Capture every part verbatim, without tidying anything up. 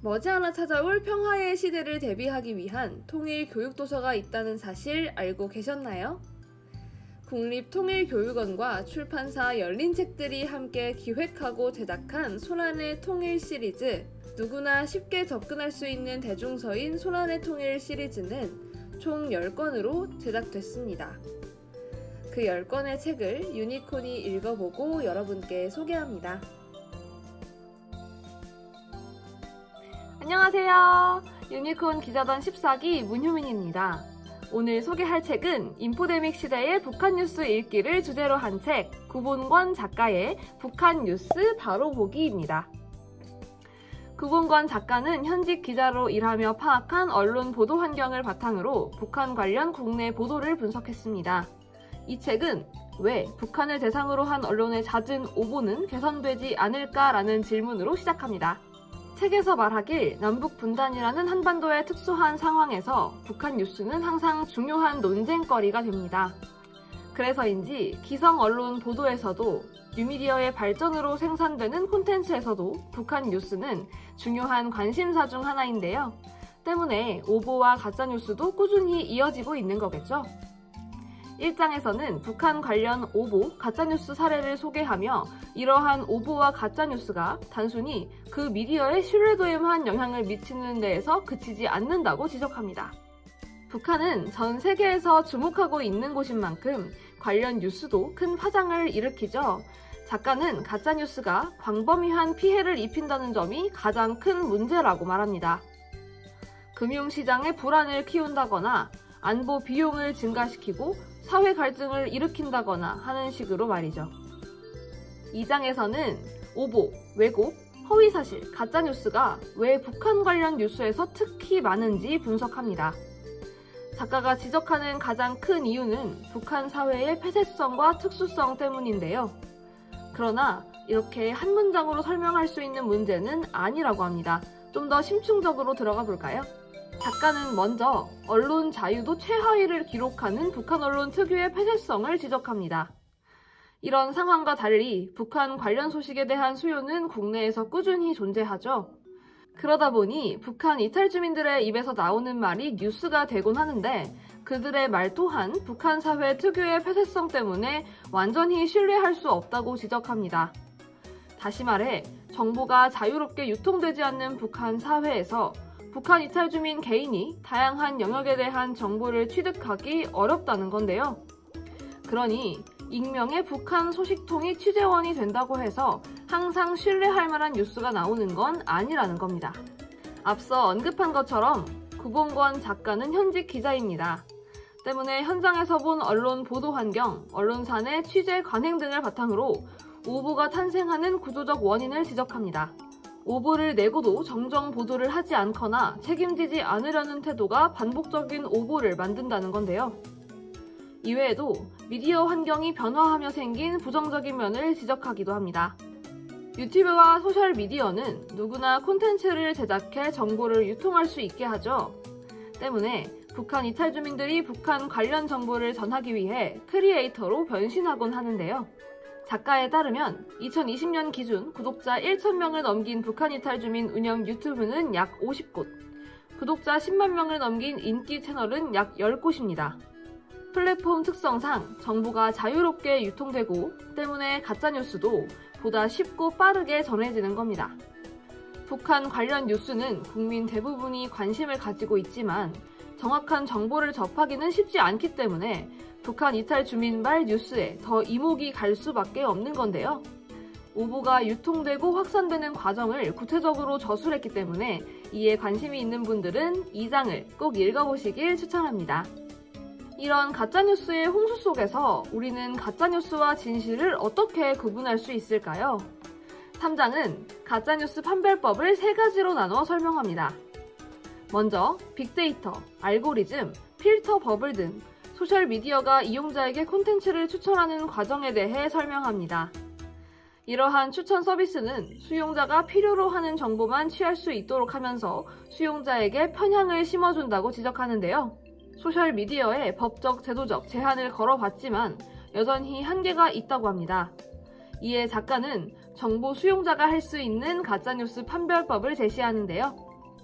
머지않아 찾아올 평화의 시대를 대비하기 위한 통일 교육도서가 있다는 사실 알고 계셨나요? 국립통일교육원과 출판사 열린책들이 함께 기획하고 제작한 손안의 통일 시리즈, 누구나 쉽게 접근할 수 있는 대중서인 손안의 통일 시리즈는 총 열 권으로 제작됐습니다. 그 열 권의 책을 유니콘이 읽어보고 여러분께 소개합니다. 안녕하세요. 유니콘 기자단 십사 기 문효민입니다. 오늘 소개할 책은 인포데믹 시대의 북한 뉴스 읽기를 주제로 한 책, 구본권 작가의 북한 뉴스 바로 보기입니다. 구본권 작가는 현직 기자로 일하며 파악한 언론 보도 환경을 바탕으로 북한 관련 국내 보도를 분석했습니다. 이 책은 왜 북한을 대상으로 한 언론의 잦은 오보는 개선되지 않을까라는 질문으로 시작합니다. 책에서 말하길 남북 분단이라는 한반도의 특수한 상황에서 북한 뉴스는 항상 중요한 논쟁거리가 됩니다. 그래서인지 기성 언론 보도에서도 뉴미디어의 발전으로 생산되는 콘텐츠에서도 북한 뉴스는 중요한 관심사 중 하나인데요. 때문에 오보와 가짜뉴스도 꾸준히 이어지고 있는 거겠죠. 일 장에서는 북한 관련 오보, 가짜뉴스 사례를 소개하며 이러한 오보와 가짜뉴스가 단순히 그 미디어의 신뢰도에만 영향을 미치는 데에서 그치지 않는다고 지적합니다. 북한은 전 세계에서 주목하고 있는 곳인 만큼 관련 뉴스도 큰 파장을 일으키죠. 작가는 가짜뉴스가 광범위한 피해를 입힌다는 점이 가장 큰 문제라고 말합니다. 금융시장의 불안을 키운다거나 안보 비용을 증가시키고 사회 갈등을 일으킨다거나 하는 식으로 말이죠. 이 장에서는 오보, 왜곡, 허위사실, 가짜뉴스가 왜 북한 관련 뉴스에서 특히 많은지 분석합니다. 작가가 지적하는 가장 큰 이유는 북한 사회의 폐쇄성과 특수성 때문인데요. 그러나 이렇게 한 문장으로 설명할 수 있는 문제는 아니라고 합니다. 좀 더 심층적으로 들어가 볼까요? 작가는 먼저 언론 자유도 최하위를 기록하는 북한 언론 특유의 폐쇄성을 지적합니다. 이런 상황과 달리 북한 관련 소식에 대한 수요는 국내에서 꾸준히 존재하죠. 그러다 보니 북한 이탈 주민들의 입에서 나오는 말이 뉴스가 되곤 하는데 그들의 말 또한 북한 사회 특유의 폐쇄성 때문에 완전히 신뢰할 수 없다고 지적합니다. 다시 말해 정보가 자유롭게 유통되지 않는 북한 사회에서 북한 이탈 주민 개인이 다양한 영역에 대한 정보를 취득하기 어렵다는 건데요. 그러니 익명의 북한 소식통이 취재원이 된다고 해서 항상 신뢰할 만한 뉴스가 나오는 건 아니라는 겁니다. 앞서 언급한 것처럼 구본권 작가는 현직 기자입니다. 때문에 현장에서 본 언론 보도 환경, 언론사 내 취재 관행 등을 바탕으로 오보가 탄생하는 구조적 원인을 지적합니다. 오보를 내고도 정정 보도를 하지 않거나 책임지지 않으려는 태도가 반복적인 오보를 만든다는 건데요. 이외에도 미디어 환경이 변화하며 생긴 부정적인 면을 지적하기도 합니다. 유튜브와 소셜미디어는 누구나 콘텐츠를 제작해 정보를 유통할 수 있게 하죠. 때문에 북한 이탈 주민들이 북한 관련 정보를 전하기 위해 크리에이터로 변신하곤 하는데요. 작가에 따르면 이천이십 년 기준 구독자 천 명을 넘긴 북한 이탈 주민 운영 유튜브는 약 오십 곳, 구독자 십만 명을 넘긴 인기 채널은 약 열 곳입니다. 플랫폼 특성상 정보가 자유롭게 유통되고 때문에 가짜뉴스도 보다 쉽고 빠르게 전해지는 겁니다. 북한 관련 뉴스는 국민 대부분이 관심을 가지고 있지만 정확한 정보를 접하기는 쉽지 않기 때문에 북한 이탈 주민발 뉴스에 더 이목이 갈 수밖에 없는 건데요. 오보가 유통되고 확산되는 과정을 구체적으로 저술했기 때문에 이에 관심이 있는 분들은 이 장을 꼭 읽어보시길 추천합니다. 이런 가짜뉴스의 홍수 속에서 우리는 가짜뉴스와 진실을 어떻게 구분할 수 있을까요? 삼 장은 가짜뉴스 판별법을 세 가지로 나눠 설명합니다. 먼저 빅데이터, 알고리즘, 필터 버블 등 소셜미디어가 이용자에게 콘텐츠를 추천하는 과정에 대해 설명합니다. 이러한 추천 서비스는 수용자가 필요로 하는 정보만 취할 수 있도록 하면서 수용자에게 편향을 심어준다고 지적하는데요. 소셜미디어에 법적, 제도적 제한을 걸어봤지만 여전히 한계가 있다고 합니다. 이에 작가는 정보 수용자가 할 수 있는 가짜뉴스 판별법을 제시하는데요.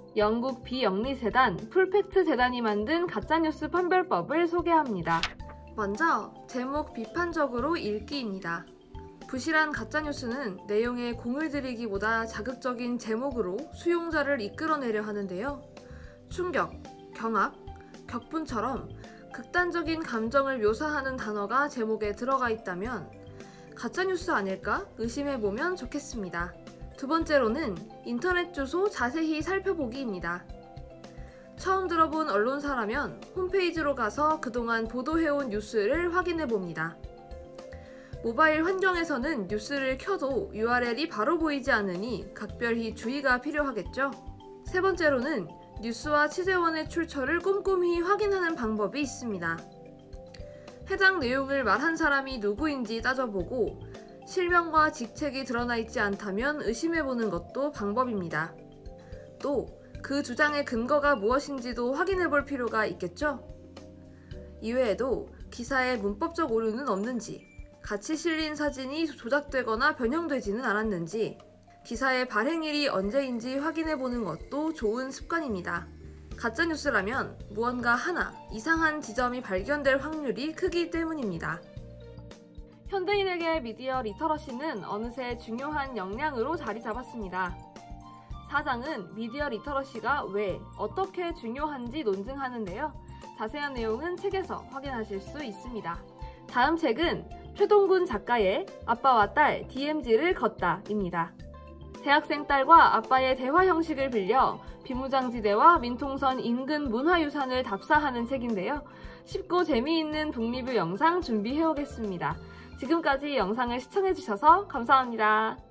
영국 비영리 재단 풀팩트 재단이 만든 가짜뉴스 판별법을 소개합니다. 먼저 제목 비판적으로 읽기입니다. 부실한 가짜뉴스는 내용에 공을 들이기보다 자극적인 제목으로 수용자를 이끌어내려 하는데요. 충격, 경악, 격분처럼 극단적인 감정을 묘사하는 단어가 제목에 들어가 있다면 가짜뉴스 아닐까 의심해보면 좋겠습니다. 두 번째로는 인터넷 주소 자세히 살펴보기입니다. 처음 들어본 언론사라면 홈페이지로 가서 그동안 보도해온 뉴스를 확인해봅니다. 모바일 환경에서는 뉴스를 켜도 유알엘이 바로 보이지 않으니 각별히 주의가 필요하겠죠. 세 번째로는 뉴스와 취재원의 출처를 꼼꼼히 확인하는 방법이 있습니다. 해당 내용을 말한 사람이 누구인지 따져보고 실명과 직책이 드러나 있지 않다면 의심해보는 것도 방법입니다. 또 그 주장의 근거가 무엇인지도 확인해볼 필요가 있겠죠. 이외에도 기사에 문법적 오류는 없는지, 같이 실린 사진이 조작되거나 변형되지는 않았는지, 기사의 발행일이 언제인지 확인해보는 것도 좋은 습관입니다. 가짜뉴스라면 무언가 하나 이상한 지점이 발견될 확률이 크기 때문입니다. 현대인에게 미디어 리터러시는 어느새 중요한 역량으로 자리 잡았습니다. 사장은 미디어 리터러시가 왜, 어떻게 중요한지 논증하는데요. 자세한 내용은 책에서 확인하실 수 있습니다. 다음 책은 최동군 작가의 아빠와 딸 디엠지를 걷다입니다. 대학생 딸과 아빠의 대화 형식을 빌려 비무장지대와 민통선 인근 문화유산을 답사하는 책인데요. 쉽고 재미있는 북리뷰 영상 준비해오겠습니다. 지금까지 영상을 시청해주셔서 감사합니다.